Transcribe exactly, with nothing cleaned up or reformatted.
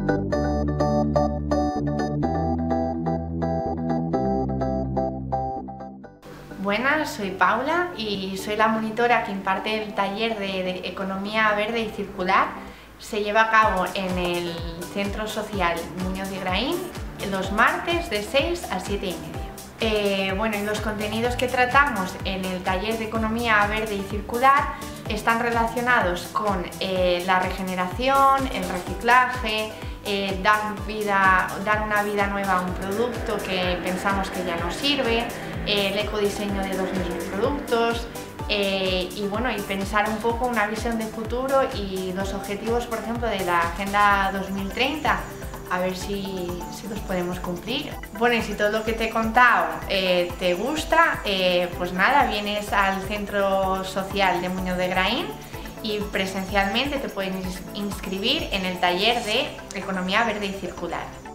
Buenas, soy Paula y soy la monitora que imparte el taller de, de Economía Verde y Circular. Se lleva a cabo en el Centro Social Muñoz de Graín los martes de seis a siete y media. Eh, bueno, y los contenidos que tratamos en el taller de Economía Verde y Circular están relacionados con eh, la regeneración, el reciclaje, eh, dar, vida, dar una vida nueva a un producto que pensamos que ya no sirve, eh, el ecodiseño de los mismos productos, eh, y bueno, y pensar un poco una visión de futuro y los objetivos, por ejemplo, de la Agenda dos mil treinta, a ver si, si los podemos cumplir. Bueno, y si todo lo que te he contado eh, te gusta, eh, pues nada, vienes al Centro Social de Muñoz de Graín y presencialmente te puedes inscribir en el taller de Economía Verde y Circular.